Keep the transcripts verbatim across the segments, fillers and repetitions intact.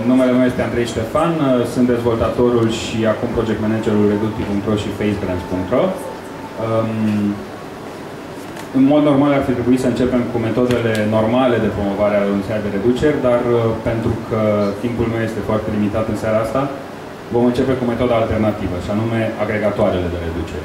numele meu este Andrei Ștefan, sunt dezvoltatorul și acum project managerul Reducti punct ro și facebrands punct ro. În mod normal ar fi trebuit să începem cu metodele normale de promovare a unui site de reduceri, dar pentru că timpul meu este foarte limitat în seara asta, vom începe cu metoda alternativă, și anume agregatoarele de reduceri.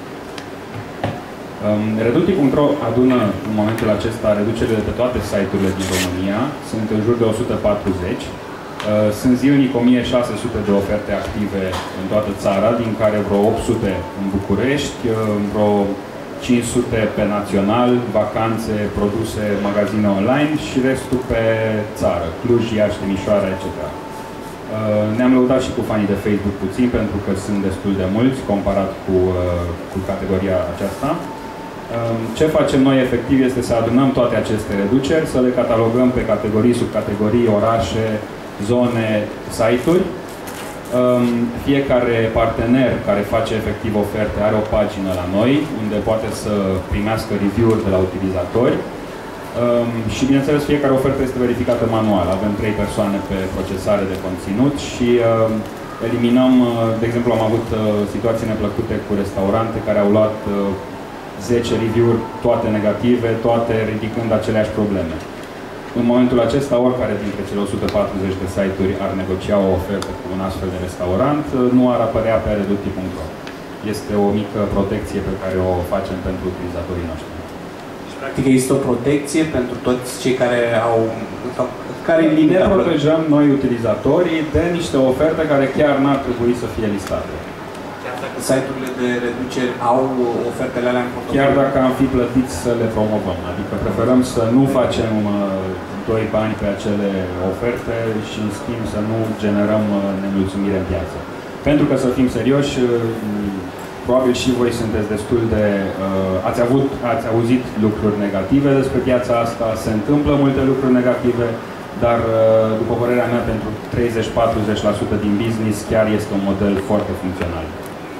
Reducti punct ro adună în momentul acesta reducerile de pe toate site-urile din România. Sunt în jur de o sută patruzeci. Sunt zilnic o mie șase sute de oferte active în toată țara, din care vreo opt sute în București, vreo cinci sute pe național, vacanțe, produse, magazine online și restul pe țară, Cluj, Iași, Timișoara, et cetera. Ne-am lăudat și cu fanii de Facebook puțin, pentru că sunt destul de mulți, comparat cu, cu categoria aceasta. Ce facem noi efectiv este să adunăm toate aceste reduceri, să le catalogăm pe categorii, subcategorii, orașe, zone, site-uri. Fiecare partener care face efectiv oferte are o pagină la noi, unde poate să primească review-uri de la utilizatori. Și bineînțeles, fiecare ofertă este verificată manual. Avem trei persoane pe procesare de conținut și eliminăm, de exemplu, am avut situații neplăcute cu restaurante care au luat zece review-uri, toate negative, toate ridicând aceleași probleme. În momentul acesta, oricare dintre cele o sută patruzeci de site-uri ar negocia o ofertă cu un astfel de restaurant, nu ar apărea pe Reducti punct ro. Este o mică protecție pe care o facem pentru utilizatorii noștri. Și, practic, există o protecție pentru toți cei care au... care ne protejăm noi, utilizatorii, de niște oferte care chiar n-ar trebui să fie listate. Site-urile de reduceri au ofertele alea în portofoliu? Chiar dacă am fi plătiți să le promovăm. Adică preferăm să nu facem doi bani pe acele oferte și, în schimb, să nu generăm nemulțumire în piață. Pentru că, să fim serioși, probabil și voi sunteți destul de... Ați, avut, ați auzit lucruri negative despre piața asta, se întâmplă multe lucruri negative, dar, după părerea mea, pentru treizeci la patruzeci la sută din business chiar este un model foarte funcțional.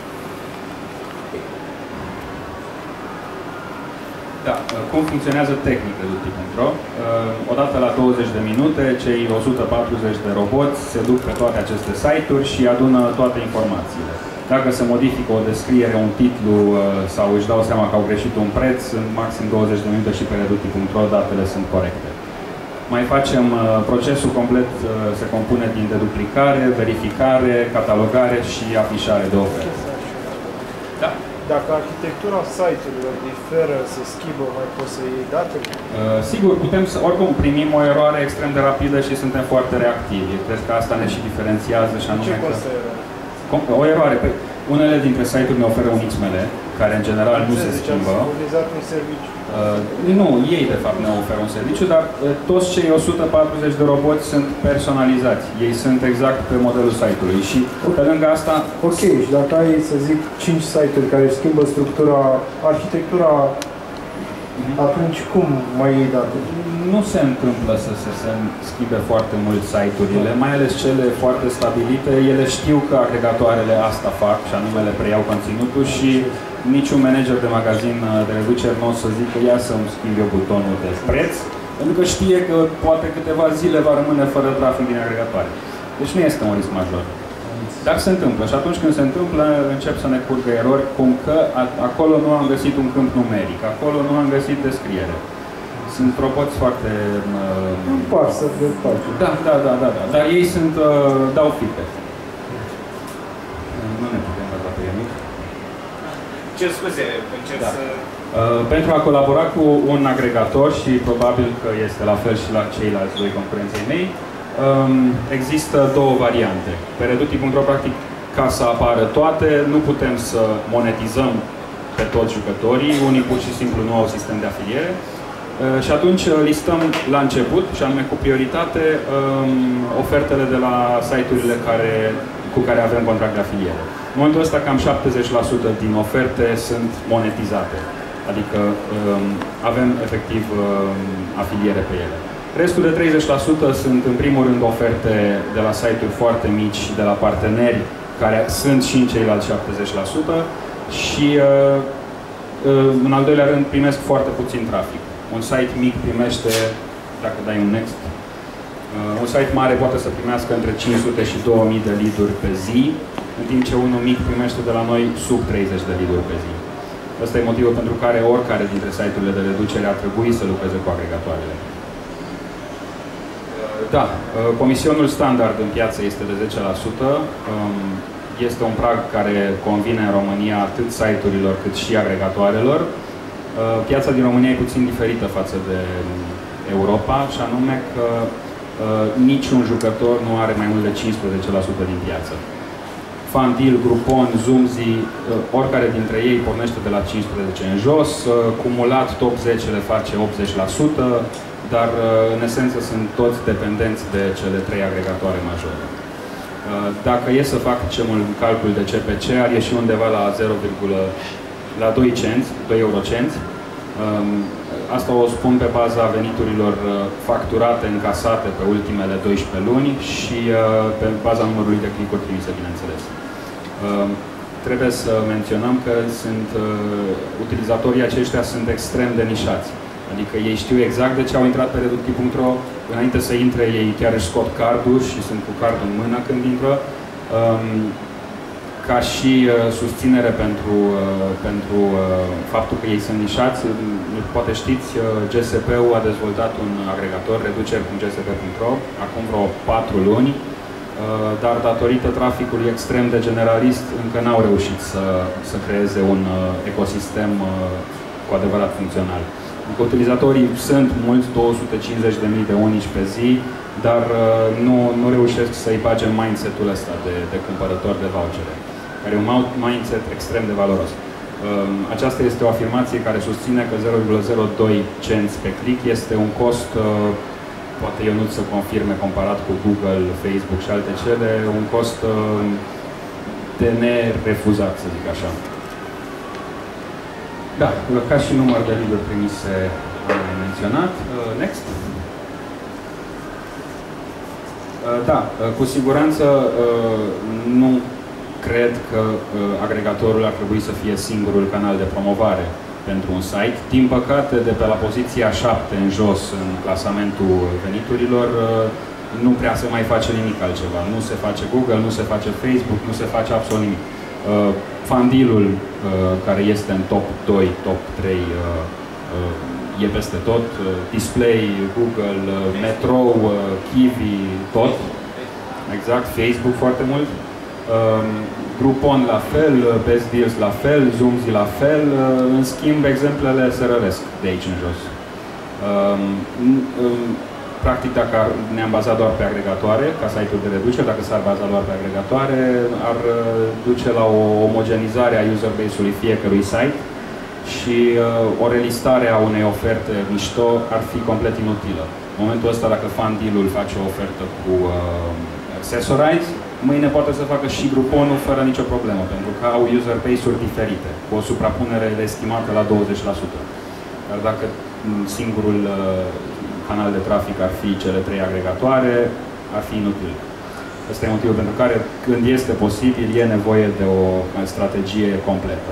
Da, cum funcționează tehnic Reducti punct ro? Odată la douăzeci de minute, cei o sută patruzeci de roboți se duc pe toate aceste site-uri și adună toate informațiile. Dacă se modifică o descriere, un titlu sau își dau seama că au greșit un preț, în maxim douăzeci de minute și pe Reducti punct ro datele sunt corecte. Mai facem, procesul complet se compune din deduplicare, verificare, catalogare și afișare de oferte. Da. Dacă arhitectura site-urilor diferă, se schimbă, mai poți să iei datele? Uh, sigur, putem să, oricum, primim o eroare extrem de rapidă și suntem foarte reactivi. Cred că asta ne și diferențiază și anume ce costă eroare? O eroare. Păi, unele dintre site-uri ne oferă un X M L, care în general nu se schimbă. Deci ați furnizat un serviciu? Uh, nu, ei de fapt ne oferă un serviciu, dar uh, toți cei o sută patruzeci de roboți sunt personalizați. Ei sunt exact pe modelul site-ului și pe lângă asta... Ok, și dacă ai, să zic, cinci site-uri care schimbă structura, arhitectura, mm-hmm. atunci cum mai iei date? Nu se întâmplă să se, se schimbe foarte mult site-urile, mai ales cele foarte stabilite. Ele știu că agregatoarele asta fac, și anume le preiau conținutul și niciun manager de magazin de reduceri nu o să zică ia să-mi schimb eu butonul de preț, pentru că știe că poate câteva zile va rămâne fără trafic din agregatoare. Deci nu este un risc major. Dar se întâmplă și atunci când se întâmplă încep să ne curgă erori, cum că acolo nu am găsit un câmp numeric, acolo nu am găsit descriere. Sunt roboți foarte... Nu par să le faci. Da, da, da, da, da. Dar ei sunt, uh, dau feedback. Nu ne putem baza pe el. Ce scuze, încerc da. să... Uh, pentru a colabora cu un agregator și probabil că este la fel și la ceilalți doi concurenței mei, um, există două variante. Pe Reducti punct ro, practic, ca să apară toate, nu putem să monetizăm pe toți jucătorii. Unii pur și simplu nu au sistem de afiliere. Uh, și atunci listăm la început, și anume cu prioritate, um, ofertele de la site-urile care, cu care avem contract de afiliere. În momentul ăsta, cam șaptezeci la sută din oferte sunt monetizate. Adică um, avem efectiv um, afiliere pe ele. Restul de treizeci la sută sunt, în primul rând, oferte de la site-uri foarte mici, de la parteneri, care sunt și în ceilalți șaptezeci la sută și, uh, uh, în al doilea rând, primesc foarte puțin trafic. Un site mic primește, dacă dai un next, Un site mare poate să primească între cinci sute și două mii de lead-uri pe zi, în timp ce unul mic primește de la noi sub treizeci de lead-uri pe zi. Ăsta e motivul pentru care oricare dintre site-urile de reducere ar trebui să lucreze cu agregatoarele. Da, comisionul standard în piață este de zece la sută. Este un prag care convine în România atât site-urilor cât și agregatoarelor. Piața din România e puțin diferită față de Europa, și anume că niciun jucător nu are mai mult de cincisprezece la sută din piață. Fandeal, Groupon, Zoomzy, oricare dintre ei pornește de la cincisprezece în jos, cumulat top zece le face optzeci la sută, dar în esență sunt toți dependenți de cele trei agregatoare majore. Dacă e să fac un calcul de C P C, ar ieși undeva la zero virgulă doi cenți, doi eurocenți. Asta o spun pe baza veniturilor facturate, încasate pe ultimele doisprezece luni și pe baza numărului de click-uri trimise, bineînțeles. Trebuie să menționăm că sunt, utilizatorii aceștia sunt extrem de nișați. Adică ei știu exact de ce au intrat pe reducti punct ro, înainte să intre ei chiar își scot cardul și sunt cu cardul în mână când intră. Ca și uh, susținere pentru, uh, pentru uh, faptul că ei sunt nișați, poate știți, uh, G S P-ul a dezvoltat un agregator, reduceri punct g s p punct ro, acum vreo patru luni, uh, dar datorită traficului extrem de generalist, încă n-au reușit să, să creeze un uh, ecosistem uh, cu adevărat funcțional. Adică utilizatorii sunt mulți, două sute cincizeci de mii de unici pe zi, dar uh, nu, nu reușesc să-i bage mindset-ul ăsta de, de cumpărător de vouchere, care e un mindset extrem de valoros. Aceasta este o afirmație care susține că zero virgulă zero doi cenți pe click este un cost, poate eu nu să confirme comparat cu Google, Facebook și alte cele, un cost de nerefuzat, să zic așa. Da, ca și număr de lead-uri primise am menționat. Next. Da, cu siguranță nu cred că uh, agregatorul ar trebui să fie singurul canal de promovare pentru un site. Din păcate, de pe la poziția șapte în jos, în clasamentul veniturilor, uh, nu prea se mai face nimic altceva. Nu se face Google, nu se face Facebook, nu se face absolut nimic. Uh, Fandeal-ul, uh, care este în top doi, top trei, uh, uh, e peste tot. Uh, Display, Google, uh, Metro, uh, Kiwi, tot. Exact, Facebook foarte mult. Um, Groupon la fel, Best Deals la fel, Zoomzy la fel, în schimb exemplele se răresc de aici în jos. Um, um, practic dacă ne-am bazat doar pe agregatoare, ca site-uri de reducere, dacă s-ar baza doar pe agregatoare, ar duce la o omogenizare a user base-ului fiecărui site și uh, o relistare a unei oferte mișto ar fi complet inutilă. În momentul ăsta, dacă Fandeal-ul face o ofertă cu uh, Accessorize, mâine poate să facă și Groupon-ul fără nicio problemă, pentru că au user base-uri diferite, cu o suprapunere estimată la douăzeci la sută. Dar dacă singurul uh, canal de trafic ar fi cele trei agregatoare, ar fi inutil. Ăsta e motivul pentru care, când este posibil, e nevoie de o strategie completă.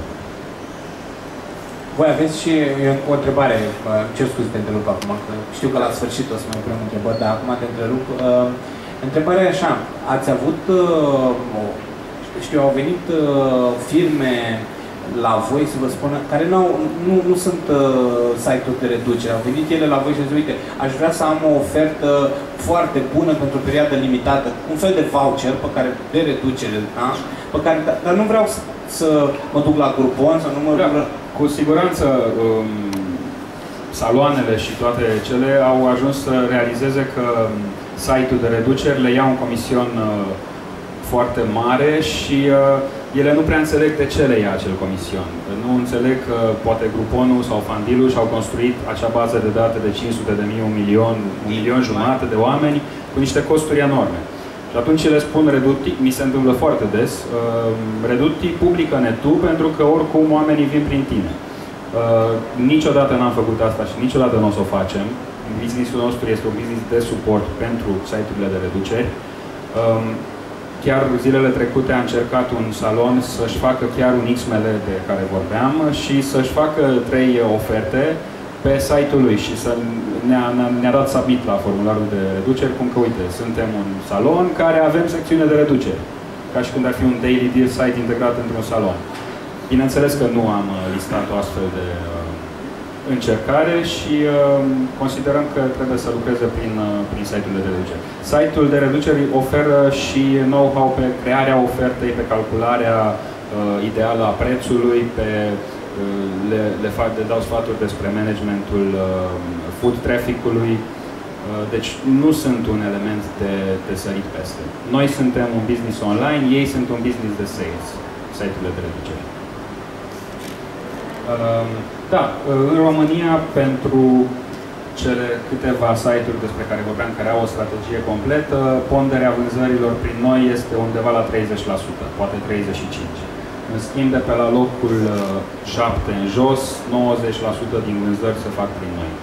Voi aveți și o întrebare, ce scuze te întrerup acum, că știu că la sfârșit o să mai punem întrebări, dar acum te întrerup. Uh, întrebarea e așa, ați avut, uh, știu, au venit uh, firme la voi să vă spună, care nu, nu, nu sunt uh, site-uri de reducere, au venit ele la voi și au zis, uite, aș vrea să am o ofertă foarte bună pentru o perioadă limitată, un fel de voucher pe care, de reducere, da? Pe care, dar nu vreau să, să mă duc la Groupon sau nu mă duc la... Cu siguranță, um, saloanele și toate cele au ajuns să realizeze că site-ul de reduceri le ia un comision uh, foarte mare și uh, ele nu prea înțeleg de ce le ia acel comision. Nu înțeleg că uh, poate Groupon-ul sau Fandeal-ul și-au construit acea bază de date de cinci sute de mii, un milion, un milion jumate de oameni cu niște costuri enorme. Și atunci le spun Reduti, mi se întâmplă foarte des, uh, Reduti publică-ne tu pentru că oricum oamenii vin prin tine. Uh, niciodată n-am făcut asta și niciodată nu o să o facem. Business-ul nostru este un business de suport pentru site-urile de reduceri. Um, chiar zilele trecute a încercat un salon să-și facă chiar un X M L de care vorbeam și să-și facă trei oferte pe site-ul lui și să ne-a, ne-a dat submit la formularul de reduceri, cum că, uite, suntem un salon care avem secțiune de reduceri. Ca și când ar fi un daily deal site integrat într-un salon. Bineînțeles că nu am listat o astfel de uh, încercare și uh, considerăm că trebuie să lucreze prin, uh, prin site-ul de reduceri. Site-ul de reduceri oferă și know-how pe crearea ofertei, pe calcularea uh, ideală a prețului, pe, uh, le, le, fac, le dau sfaturi despre managementul uh, food traffic-ului. Deci nu sunt un element de, de sărit peste. Noi suntem un business online, ei sunt un business de sales, site-urile de reducere. Da, în România, pentru cele câteva site-uri despre care vorbeam, care au o strategie completă, ponderea vânzărilor prin noi este undeva la treizeci la sută, poate treizeci și cinci la sută. În schimb, de pe la locul șapte în jos, nouăzeci la sută din vânzări se fac prin noi.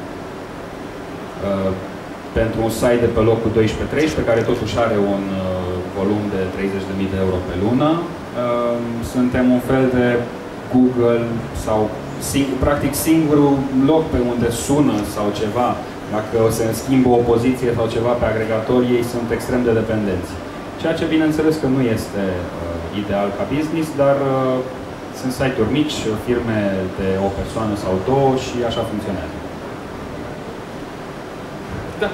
Uh, pentru un site de pe locul doisprezece treisprezece, care totuși are un uh, volum de treizeci de mii de euro pe lună, uh, suntem un fel de Google sau sing practic singurul loc pe unde sună sau ceva. Dacă se schimbă o poziție sau ceva pe agregator, ei sunt extrem de dependenți. Ceea ce bineînțeles că nu este uh, ideal ca business, dar uh, sunt site-uri mici, firme de o persoană sau două și așa funcționează. Da.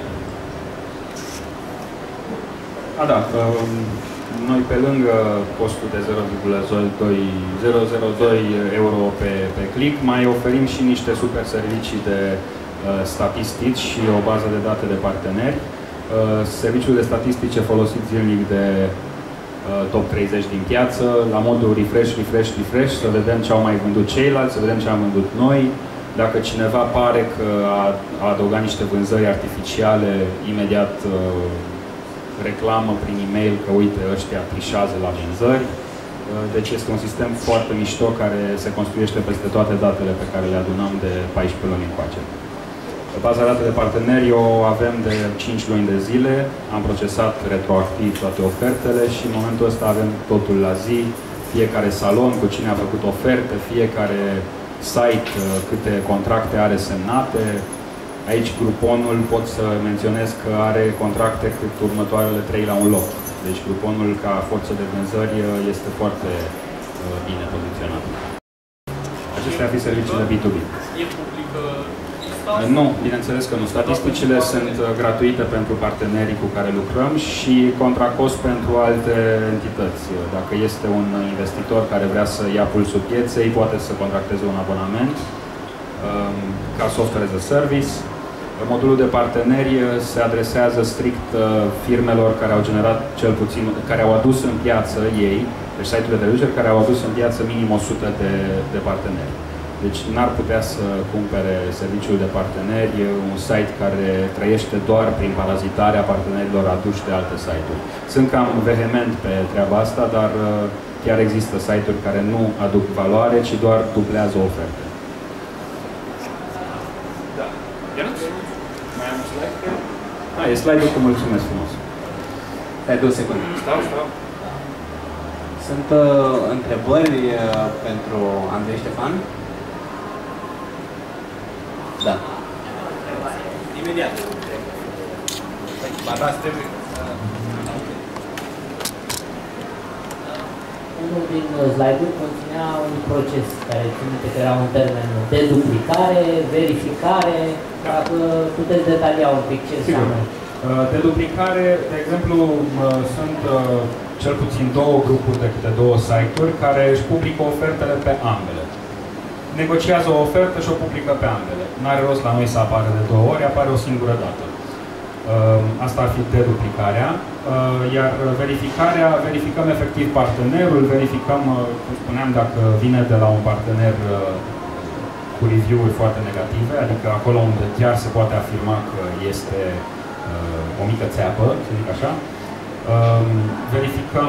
A, da. Noi, pe lângă costul de zero virgulă zero doi euro pe, pe click, mai oferim și niște super servicii de uh, statistici și o bază de date de parteneri. Uh, serviciul de statistice folosit zilnic de uh, top treizeci din piață, la modul refresh, refresh, refresh, să vedem ce au mai vândut ceilalți, să vedem ce am vândut noi. Dacă cineva pare că a, a adăugat niște vânzări artificiale, imediat uh, reclamă prin e-mail că, uite, ăștia trișează la vânzări. Uh, deci este un sistem foarte mișto care se construiește peste toate datele pe care le adunăm de paisprezece luni încoace. Baza de date de parteneri o avem de cinci luni de zile, am procesat retroactiv toate ofertele și în momentul ăsta avem totul la zi, fiecare salon cu cine a făcut oferte, fiecare site, câte contracte are semnate. Aici Gruponul pot să menționez că are contracte cât următoarele trei la un loc. Deci Gruponul ca forță de vânzări este foarte bine poziționat. Acestea ar fi serviciile B doi B. E publică? Nu, bineînțeles că nu. Statisticile sunt gratuite pentru partenerii cu care lucrăm și contra cost pentru alte entități. Dacă este un investitor care vrea să ia pulsul pieței, poate să contracteze un abonament um, ca software as a service. Modulul de parteneri se adresează strict firmelor care au generat cel puțin, care au adus în piață ei, deci site-urile de reduceri care au adus în piață minim o sută de, de parteneri. Deci n-ar putea să cumpere serviciul de parteneri un site care trăiește doar prin parazitarea partenerilor aduși de alte site-uri. Sunt cam vehement pe treaba asta, dar chiar există site-uri care nu aduc valoare, ci doar dublează oferte. Da. Mai am slide? Ah, e slide-ul cu mulțumesc frumos. Stai două secunde. Stau, stau. Sunt uh, întrebări uh, pentru Andrei Ștefan? Da. Imediat. Bărbați trebuie. Unul din slide-uri conținea un proces care ține că era un termen de duplicare, verificare. Dacă puteți detalia un pic ce înseamnă. De duplicare, de exemplu, sunt cel puțin două grupuri de câte două site-uri care își publică ofertele pe ambele. Negociază o ofertă și o publică pe ambele. N-are rost la noi să apară de două ori, apare o singură dată. Asta ar fi deduplicarea. Iar verificarea, verificăm efectiv partenerul, verificăm, cum spuneam, dacă vine de la un partener cu review-uri foarte negative, adică acolo unde chiar se poate afirma că este o mică țeapă, să zic așa. Verificăm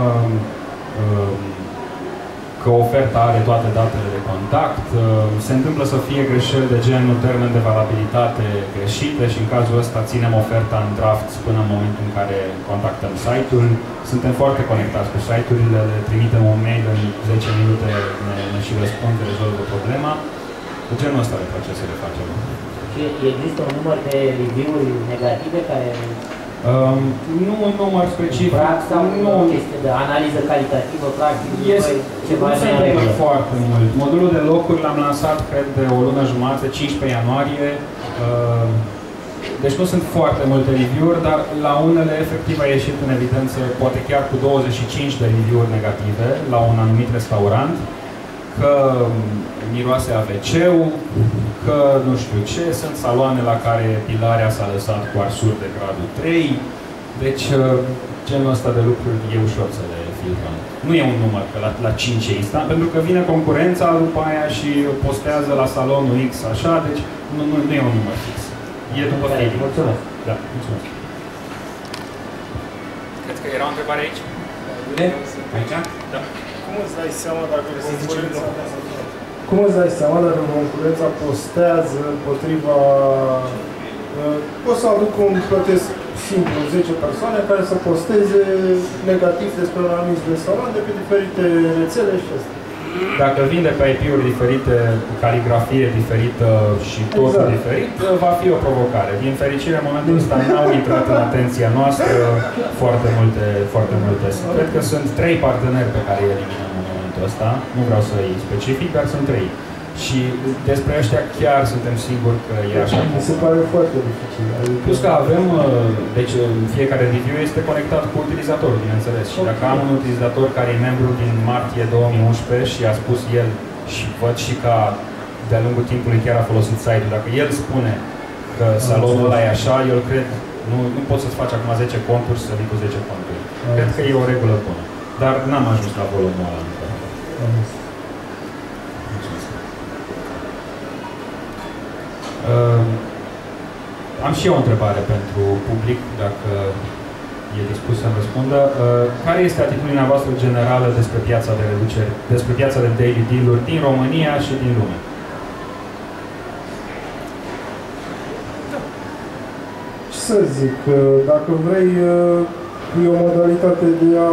că oferta are toate datele de contact. Se întâmplă să fie greșeli de genul termen de valabilitate greșite și în cazul ăsta ținem oferta în draft până în momentul în care contactăm site-ul. Suntem foarte conectați cu site-urile, le trimitem un mail în zece minute, ne, ne și răspund, rezolvă problema. Genul ăsta de procese le facem. Și există un număr de review-uri negative care... Um, nu un număr specific. Prag sau nu o chestie de analiză calitativă, practic, este ceva nu se întâmplă foarte mult. Modulul de locuri l-am lansat, cred, de o lună jumătate, cincisprezece ianuarie. Uh, deci nu sunt foarte multe review-uri, dar la unele efectiv a ieșit în evidență, poate chiar cu douăzeci și cinci de review-uri negative la un anumit restaurant, că miroase A V C-ul, că nu știu ce, sunt saloane la care pilarea s-a lăsat cu arsuri de gradul trei, deci genul ăsta de lucruri e ușor să le filtrăm. Nu e un număr, că la, la cinci e instant, pentru că vine concurența după aia și postează la salonul X așa, deci nu, nu, nu e un număr fix. E după feeling. Mulțumesc. Da, mulțumesc. Cred că era o întrebare aici. Aici? Da. Cum îți dai seama dacă concurența, cum îți dai seama dacă concurența postează împotriva... O să aduc un protest simplu, zece persoane care să posteze negativ despre un anumit restaurant de pe diferite rețele și astea. Dacă vinde pe I P-uri diferite, cu caligrafie diferită și totul exact. diferit, va fi o provocare. Din fericire, în momentul ăsta n-au intrat în atenția noastră foarte multe, foarte multe. Cred că sunt trei parteneri pe care îi eliminăm în momentul ăsta. Nu vreau să îi specific, dar sunt trei. Și despre ăștia chiar suntem siguri că e așa. Mi se pare foarte dificil. Plus că avem, deci fiecare review este conectat cu utilizatorul, bineînțeles. Și dacă am un utilizator care e membru din martie două mii unsprezece și a spus el, și văd și că de-a lungul timpului chiar a folosit site-ul, dacă el spune că salonul ăla e așa, eu cred, nu, nu poți să-ți faci acum zece conturi să vii cu zece conturi. Cred că e o regulă bună. Dar n-am ajuns la volumul ăla încă. Uh, am și eu o întrebare pentru public, dacă e dispus să-mi răspundă. Uh, care este atitudinea voastră generală despre piața de reduceri, despre piața de daily deal-uri din România și din lume? Ce să zic, dacă vrei, e o modalitate de a...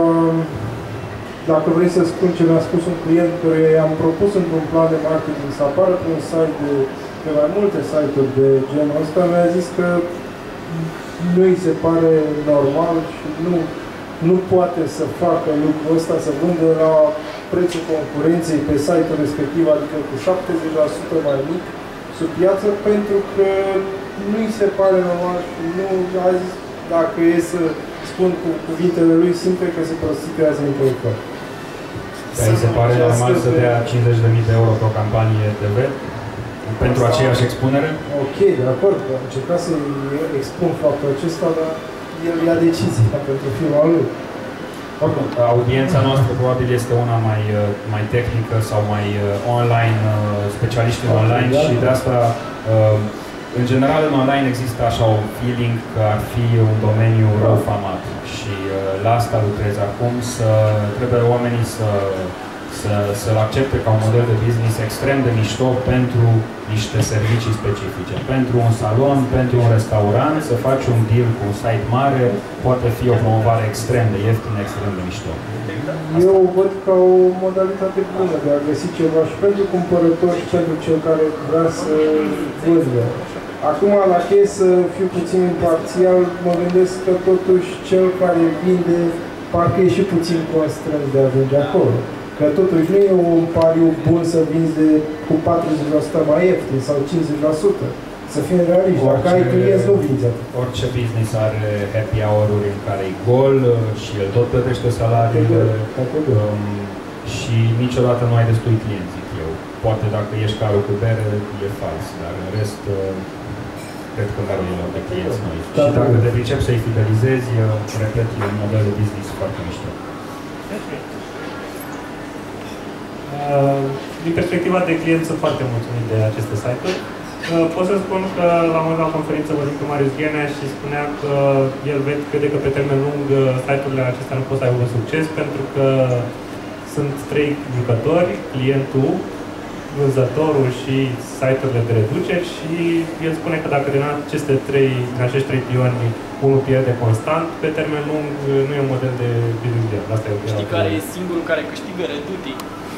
Dacă vrei să spun ce mi-a spus un client care i-am propus într-un plan de marketing să apară pe un site de pe mai multe site-uri de genul ăsta, mi-a zis că nu îi se pare normal și nu, nu poate să facă lucrul ăsta, să vândă la prețul concurenței pe site-ul respectiv, adică cu șaptezeci la sută mai mic sub piață, pentru că nu îi se pare normal și nu a zis, dacă e să spun cu cuvintele lui simple, că se prostituează intellectual. Dar îi se pare normal să dea cincizeci de mii de euro pe o campanie T V? Pentru aceeași expunere? Ok, de acord, am încercat să expun faptul acesta, dar el ia decizia pentru firma lui. Oricum, audiența noastră probabil este una mai, mai tehnică sau mai online, specialiști în online și de asta, în general, în online există așa un feeling că ar fi un domeniu rău famat și la asta lucrez acum, să trebuie oamenii să Să, să-l accepte ca un model de business extrem de mișto pentru niște servicii specifice. Pentru un salon, pentru un restaurant, să faci un deal cu un site mare, poate fi o promovare extrem de ieftină, extrem de mișto. Eu o văd ca o modalitate bună de a găsi ceva și pentru cumpărător și pentru cel care vrea să vândă. Acum, la cheie să fiu puțin imparțial, mă gândesc că totuși cel care vinde parcă e și puțin constrâns de a ajunge acolo. Că totuși nu e un pariu bun să vinzi de, cu patruzeci la sută mai ieftin sau cincizeci la sută. Să fim realiști. Dacă ai clienți, nu vinzi atât. Orice business are happy hour-uri în care e gol și el tot plătește salariile um, și niciodată nu ai destui clienți, zic eu. Poate dacă ești carul cu bere, e fals, dar în rest, cred că mereu e loc de clienți noi. Da, și dacă te pricepi să-i fidelizezi, repet, e un model de business foarte mișto. Din perspectiva de client sunt foarte mulțumit de aceste site-uri. Pot să spun că la un moment la conferință vorbim cu Marius Ghenea și spunea că el crede că pe termen lung site-urile acestea nu pot să aibă un succes pentru că sunt trei jucători, clientul, vânzătorul și site-urile de reduceri și el spune că dacă din aceste trei, din acești trei pioni unul pierde constant, pe termen lung nu e un model de business. Asta e. Știi care e singurul care câștigă Reduti?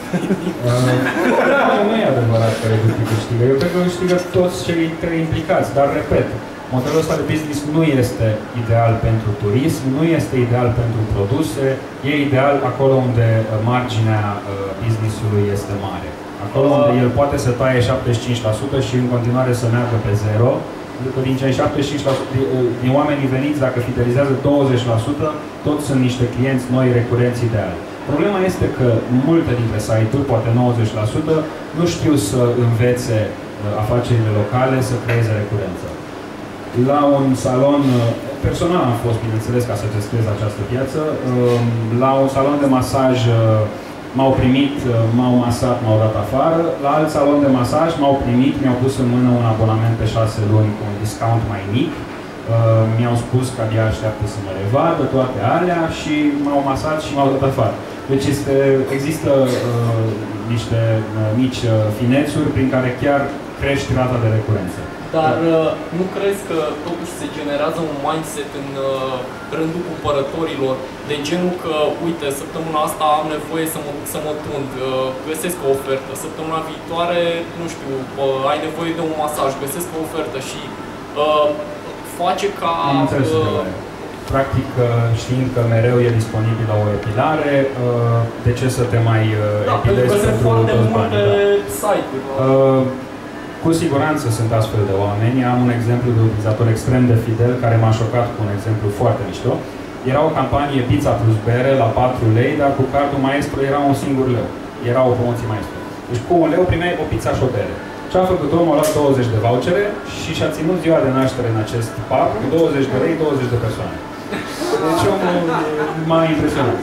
uh, nu e adevărat că Reductii câștigă. Eu cred că câștigă toți cei trei implicați, dar repet, modelul ăsta de business nu este ideal pentru turism, nu este ideal pentru produse, e ideal acolo unde marginea uh, business-ului este mare. Acolo unde el poate să taie șaptezeci și cinci la sută și în continuare să meargă pe zero, pentru că din cei șaptezeci și cinci la sută din oamenii veniți, dacă fidelizează douăzeci la sută, toți sunt niște clienți noi, recurenți ideali. Problema este că multe dintre site-uri, poate nouăzeci la sută, nu știu să învețe afacerile locale să creeze recurență. La un salon, personal am fost, bineînțeles, ca să testez această piață, la un salon de masaj m-au primit, m-au masat, m-au dat afară. La alt salon de masaj m-au primit, mi-au pus în mână un abonament pe șase luni cu un discount mai mic. Mi-au spus că abia așteaptă să mă revadă toate alea și m-au masat și m-au dat afară. Deci este, există uh, niște uh, mici uh, finețuri prin care chiar crești rata de recurență. Dar uh, nu crezi că totuși se generează un mindset în uh, rândul cumpărătorilor de genul că, uite, săptămâna asta am nevoie să mă duc să mă tund, uh, găsesc o ofertă, săptămâna viitoare, nu știu, uh, ai nevoie de un masaj, găsesc o ofertă și uh, face ca... Am înțeles uh, Practic, știind că mereu e disponibil la o epilare, de ce să te mai da, epilezi pentru pentru toți banii? Da. Site-uri, uh, cu siguranță sunt astfel de oameni. Am un exemplu de utilizator extrem de fidel care m-a șocat cu un exemplu foarte mișto. Era o campanie pizza plus bere la patru lei, dar cu cardul Maestro era un singur leu. Era o promoție Maestro. Deci cu un leu primeai o pizza și o bere. Ce a făcut omul? A luat douăzeci de vouchere și și-a ținut ziua de naștere în acest pub cu douăzeci de lei, douăzeci de persoane. Deci omul m-a impresionat.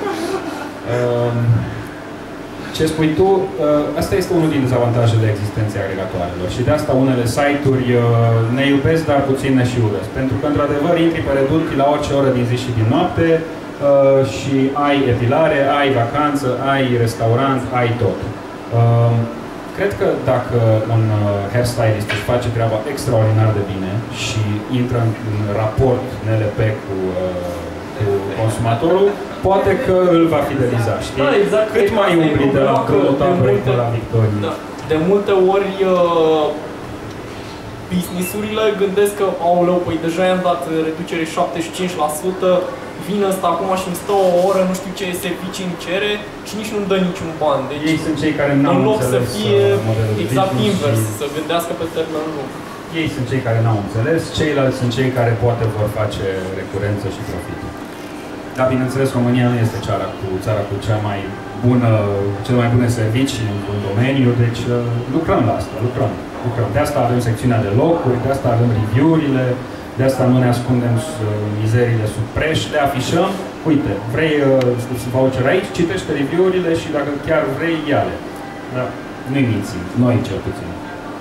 Ce spui tu, asta este unul din dezavantajele existenței agregatoarelor și de asta unele site-uri ne iubesc, dar puțin ne și urăsc. Pentru că, într-adevăr, intri pe Reductii la orice oră din zi și din noapte și ai epilare, ai vacanță, ai restaurant, ai tot. Cred că dacă un hairstylist își face treaba extraordinar de bine și intră în raport N L P cu, cu consumatorul, poate că îl va fideliza, știi? Da, exact. Cât mai umbli de la prototal proiectul la Victorie. Da. De multe ori business-urile gândesc că, aoleu, păi deja i-am dat reducere șaptezeci și cinci la sută, vine ăsta acum și îmi stă o oră, nu știu ce servicii îmi cere și nici nu-mi dă niciun ban. Deci, ei sunt cei care n-au înțeles să fie exact invers, și... să gândească pe termen lung. Ei sunt cei care n-au înțeles, ceilalți sunt cei care poate vor face recurență și profit. Dar, bineînțeles, România nu este țara cu, țara cu cea mai bună, cele mai bune servicii în domeniu, deci lucrăm la asta, lucrăm, lucrăm. De asta avem secțiunea de locuri, de asta avem review-urile, de asta nu ne ascundem mizerile sub preș, le afișăm. Uite, vrei uh, voucher aici, citește review-urile și dacă chiar vrei, ia-le. Da? Nu-i mințim, noi cel puțin.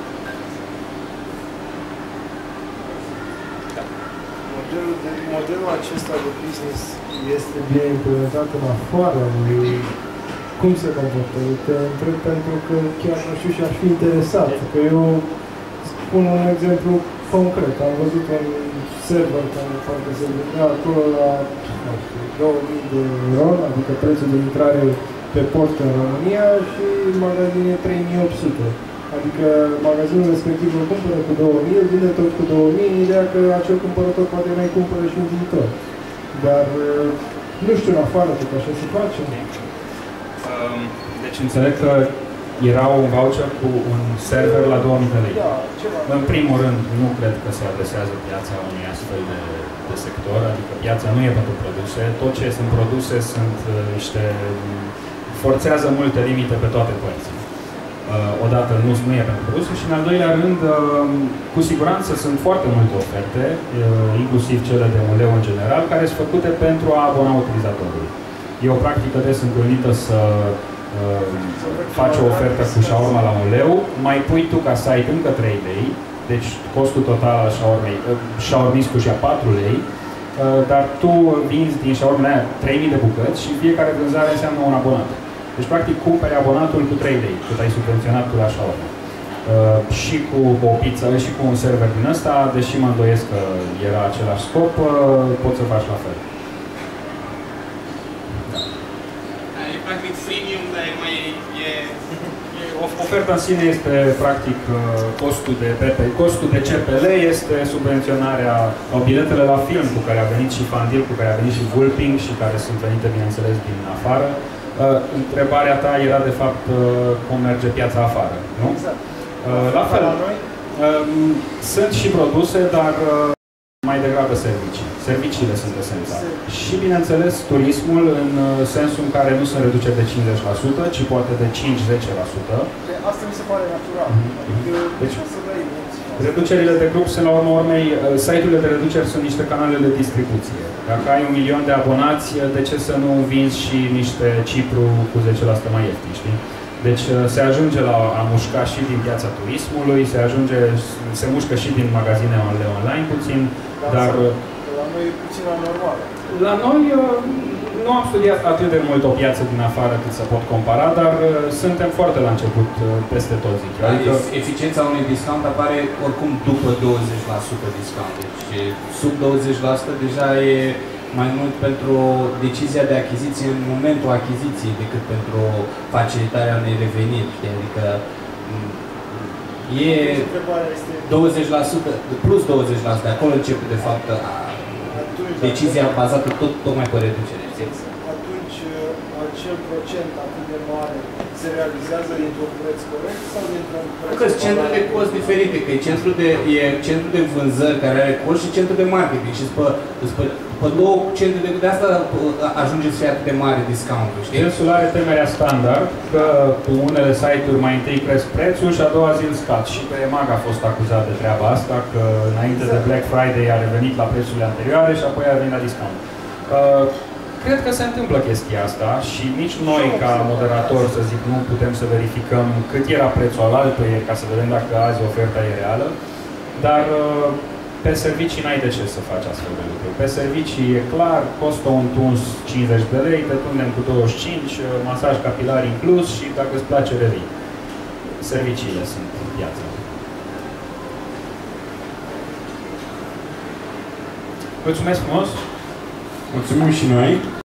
Da. Modelul, de, modelul acesta de business este bine implementat în afară. Cum se comportă? Te întreb pentru că chiar nu știu și aș fi interesat. Că eu spun un exemplu concret. Am văzut un server care poate se vindea acolo la două mii de euro, adică prețul de intrare pe port în România și magazine trei mii opt sute. Adică magazinul respectiv îl cumpără cu două mii, îl vinde tot cu două mii, ideea că acel cumpărător poate mai cumpără și în viitor. Dar nu știu în afară că așa se face. Deci înțeleg că era un voucher cu un server la două mii de lei. Da, ceva. În primul rând, nu cred că se adresează piața unui astfel de, de sector, adică piața nu e pentru produse. Tot ce sunt produse sunt uh, niște... forțează multe limite pe toate părțile. Uh, odată nu, nu e pentru produse și în al doilea rând, uh, cu siguranță sunt foarte multe oferte, uh, inclusiv cele de un leu în general, care sunt făcute pentru a abona utilizatorului. E o practică des întâlnită să faci o ofertă cu shawarma la un leu, mai pui tu ca site încă trei lei, deci costul total al shawarmei, shawarmistul și a patru lei, dar tu vinzi din shawarma aia trei mii de bucăți și fiecare vânzare înseamnă un abonat. Deci practic cumperi abonatul cu trei lei, cât ai subvenționat tu la shawarma. Și cu o pizza, și cu un server din ăsta, deși mă îndoiesc că era același scop, poți să faci la fel. practic freemium, dar e mai... E... Oferta în sine este, practic, costul de, costul de C P L este subvenționarea sau biletele la film cu care a venit și Fandil, cu care a venit și Vulping și care sunt venite, bineînțeles, din afară. Întrebarea ta era, de fapt, cum merge piața afară, nu? Exact. La fel, sunt și produse, dar mai degrabă servicii. Serviciile sunt esențiale. Și, bineînțeles, turismul în sensul în care nu sunt reduceri de cincizeci la sută, ci poate de cinci la zece la sută. Asta mi se pare natural. Adică, deci, să dai reducerile de grup sunt, la urmă urmei, site-urile de reduceri sunt niște canale de distribuție. Dacă ai un milion de abonați, de ce să nu vinzi și niște Cipru cu zece la sută mai ieftin, știi? Deci se ajunge la a mușca și din piața turismului, se ajunge, se mușcă și din magazinele online puțin, dar... La noi e puțin anormal. La noi nu am studiat atât de mult o piață din afară cât să pot compara, dar suntem foarte la început peste tot, zic. Adică eficiența unui discount apare oricum după douăzeci la sută discount. Deci sub douăzeci la sută deja e mai mult pentru decizia de achiziție în momentul achiziției decât pentru facilitarea unei reveniri. Adică e douăzeci la sută, plus douăzeci la sută, acolo începe de fapt decizia bazată tot, tocmai pe reducere. Atunci acel procent atât de mare se realizează dintr-un preț corect sau dintr-un preț? Că sunt centre de cost diferite, că e centru de, e centru de vânzări care are cost și centru de marketing. Și pe, pe, pe două centre de, de asta ajunge să fie atât de mare discount-ul, știi? Dânsul are temerea standard că cu unele site-uri mai întâi cresc prețul și a doua zi îl scad. Și pe EMAG a fost acuzat de treaba asta, că înainte de Black Friday a revenit la prețurile anterioare și apoi a revenit la discount. Uh, Cred că se întâmplă chestia asta și nici noi, ca moderator, să zic, nu putem să verificăm cât era prețul al altuia ca să vedem dacă azi oferta e reală, dar pe servicii n-ai de ce să faci astfel de lucruri. Pe servicii e clar, costă un tuns cincizeci de lei, te tundem cu douăzeci și cinci, masaj capilar inclus și dacă îți place, revii. Serviciile sunt piața. Mulțumesc frumos! Mulțumim și noi!